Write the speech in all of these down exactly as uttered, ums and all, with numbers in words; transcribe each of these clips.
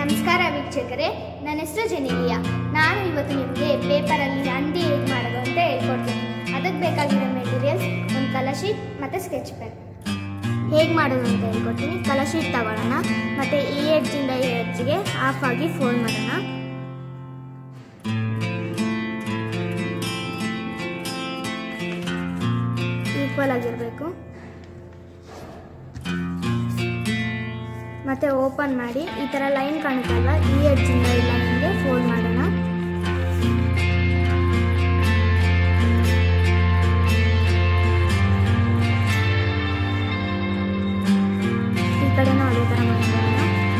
ನಮಸ್ಕಾರ ವೀಕ್ಷಕರೇ, ನನ್ನ ಹೆಸರು ಜೆನಿಲಿಯಾ. ನಾನು ಇವತ್ತು ನಿಮಗೆ ಪೇಪರಲ್ಲಿ ಹಂದಿ ಹೇಗೆ ಮಾಡೋದು ಅಂತ ಹೇಳ್ಕೊಡ್ತೀನಿ. ಅದಕ್ಕೆ ಬೇಕಾಗಿರೋ ಮೆಟೀರಿಯಲ್ಸ್ ಒಂದು ಕಲರ್ ಶೀಟ್ ಮತ್ತು ಸ್ಕೆಚ್ ಪೆನ್. ಹೇಗೆ ಮಾಡೋದು ಅಂತ ಹೇಳ್ಕೊಡ್ತೀನಿ. ಕಲರ್ ಶೀಟ್ ತಗೊಳ್ಳೋಣ ಮತ್ತು ಈ ಎಡ್ಜಿಂದ ಈ ಎಡ್ಜಿಗೆ ಹಾಫ್ ಆಗಿ ಫೋಲ್ಡ್ ಮಾಡೋಣ. ಈಕ್ವಲ್ ಆಗಿರಬೇಕು. ಮತ್ತೆ ಓಪನ್ ಮಾಡಿ ಈ ಥರ ಲೈನ್ ಕಾಣುತ್ತಲ್ಲ, ಈ ಎಡ್ಜಿಂದ ಈ ಲೈನ್ಗೆ ಫೋಲ್ಡ್ ಮಾಡೋಣ. ಈ ಕಡೆನೂ ಅದೇ ಥರ ಮಾಡ್ಕೊಳ್ಳೋಣ.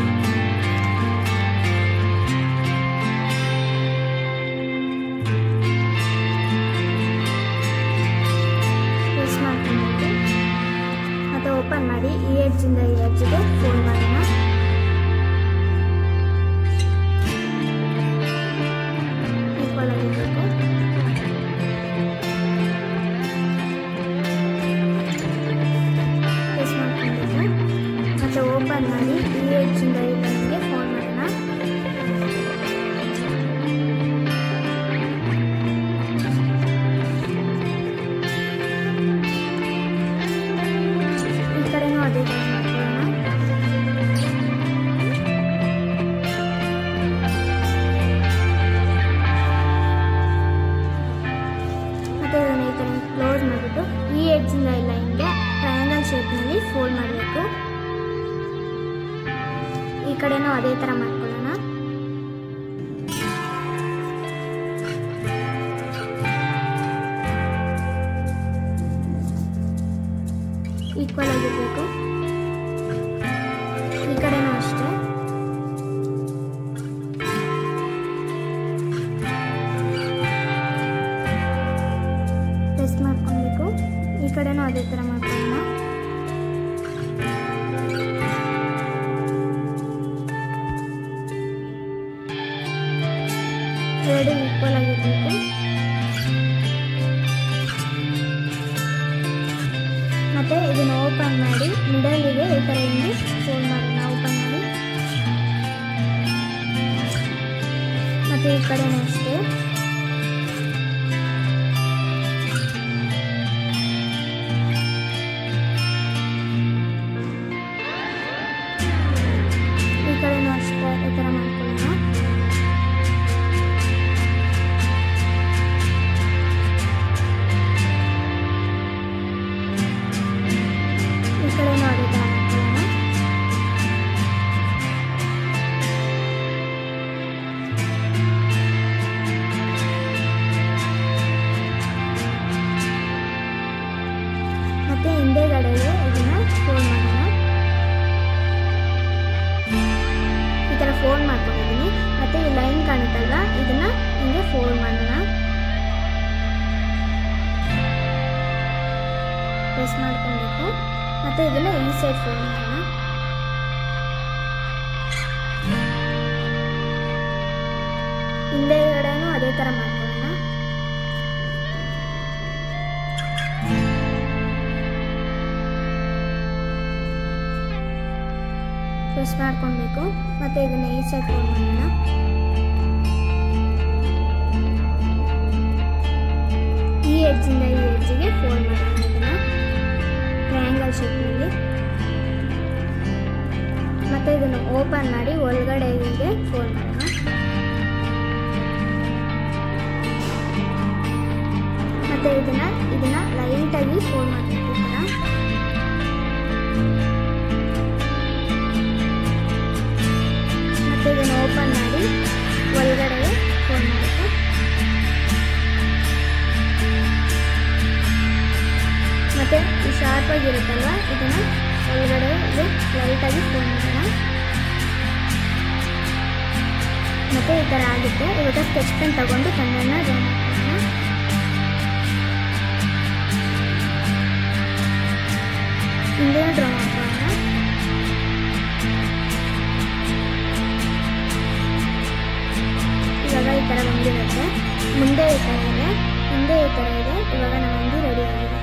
ಪ್ರೆಸ್ ಮಾಡ್ಕೊಂಡು ಮತ್ತೆ ಓಪನ್ ಮಾಡಿ ಈ ಎಡ್ಜಿಂದ ಈ ಎಡ್ಜಿಗೆ ಫೋಲ್ಡ್ ಮಾಡೋಣ. ಈಕ್ವಲ್ ಆಗಿರಬೇಕು. ಪ್ರೆಸ್ ಮಾಡ್ಕೊಬೇಕು ಮತ್ತೆ ಓಪನ್ ಮಾಡಿ ಈ ಎಡ್ಜಿಂದ ಈ ಲೈನ್ಗೆ ಫೋಲ್ಡ್ ಮಾಡೋಣ. ಈ ಕಡೆನೂ ಅದೇ ಥರ ಮಾಡ್ಕೊಳ್ಳೋಣ. ಮತ್ತೆ ಇದನ್ನು ಈ ಥರ ಕ್ಲೋಸ್ ಮಾಡಿಬಿಟ್ಟು ಈ ಎಡ್ಜಿಂದ ಈ ಲೈನ್ಗೆ ಟ್ರಯಾಂಗಲ್ ಶೇಪ್ನಲ್ಲಿ ಫೋಲ್ಡ್ ಮಾಡಬೇಕು. ಈ ಕಡೆನೂ ಅದೇ ಥರ ಮಾಡ್ಕೊಳ್ಳೋಣ. ಈಕ್ವಲ್ ಆಗಿರಬೇಕು. ಈ ಕಡೆನೂ ಅಷ್ಟೇ. ಪ್ರೆಸ್ ಮಾಡ್ಕೊಬೇಕು. ಈ ಕಡೆನೂ ಅದೇ ಥರ ಮಾಡ್ಕೊಳ್ಳೋಣ. ಎರಡು ಈಕ್ವಲ್ ಆಗಿರಬೇಕು. ಮತ್ತೆ ಇದನ್ನು ಓಪನ್ ಮಾಡಿ ಮಿಡಲಿಗೆ ಈ ಥರ ಹಿಂಗೆ ಫೋಲ್ಡ್ ಮಾಡೋಣ. ಓಪನ್ ಮಾಡಿ ಮತ್ತೆ ಈ ಕಡೆನೂ ಅಷ್ಟೇ. ಈ ಕಡೆನೂ ಅಷ್ಟೇ ಈ ಥರ ಮಾಡ್ಕೊಳ್ಳೋಣ. ಈ ಕಡೆನೂ ಅದೇ ಥರ ಮಾಡ್ಕೊಳ್ಳೋಣ. ಮತ್ತೆ ಹಿಂದೆಗಡೆಗೆ ಇದನ್ನ ಫೋಲ್ಡ್ ಮಾಡೋಣ. ಈ ಥರ ಫೋಲ್ಡ್ ಮಾಡ್ಕೊಂಡಿದ್ದೀನಿ. ಮತ್ತೆ ಈ ಲೈನ್ ಕಾಣುತ್ತಲ್ವ, ಇದನ್ನ ಹಿಂಗೆ ಫೋಲ್ಡ್ ಮಾಡೋಣ. ಪ್ರೆಸ್ ಮಾಡ್ಕೊಬೇಕು. ಮತ್ತೆ ಇದನ್ನ ಈ ಸೈಡ್ ಫೋಲ್ಡ್ ಮಾಡೋಣ. ಹಿಂದೆಗಡೆನೂ ಅದೇ ಥರ ಮಾಡ್ಕೊಳ್ಳೋಣ. ಪ್ರೆಸ್ ಮಾಡ್ಕೊಬೇಕು. ಮತ್ತೆ ಇದನ್ನ ಈ ಸೈಡ್ ಫೋಲ್ಡ್ ಮಾಡೋಣ. ಈ ಎಡ್ಜಿಂದ ಈ ಎಡ್ಜಿಗೆ ಫೋಲ್ಡ್ ಮಾಡೋಣ. ಇದನ್ನ ಟ್ರಯಾಂಗಲ್ ಶೇಪ್ನಲ್ಲಿ. ಮತ್ತೆ ಇದನ್ನು ಓಪನ್ ಮಾಡಿ ಒಳಗಡೆ ಹೀಗೆ ಫೋಲ್ಡ್ ಮಾಡೋಣ. ಮತ್ತೆ ಇದನ್ನ ಇದನ್ನ ಲೈಟಾಗಿ ಫೋಲ್ಡ್ ಮಾಡಬೇಕು. ಈ ಥರ ಮತ್ತೆ ಇದನ್ನು ಓಪನ್ ಮಾಡಿ ಒಳಗಡೆ ಫೋಲ್ಡ್ ಮಾಡಬೇಕು. ಮತ್ತೆ ಈ ಶಾರ್ಪ್ ಆಗಿರುತ್ತಲ್ವ, ಇದನ್ನ ಒಳಗಡೆ ಲೈಟಾಗಿ ಫೋಲ್ಡ್ ಮಾಡೋಣ. ಮತ್ತೆ ಈ ಥರ ಆಗುತ್ತೆ. ಇವಾಗ ಸ್ಕೆಚ್ ಪೆನ್ ತಗೊಂಡು ಕಣ್ಣನ್ನು ಡ್ರಾ ಮಾಡೋಣ. ಹಿಂದೆ ಡ್ರಾ ಮಾಡೋಣ. ಇವಾಗ ಈ ಥರ ಬಂದಿರುತ್ತೆ. ಮುಂದೆ ಈ ಥರ ಇದೆ, ಹಿಂದೆ ಈ ಥರ ಇದೆ. ಇವಾಗ ನಮ್ಮ ಹಂದಿ ರೆಡಿ ಆಗಿದೆ.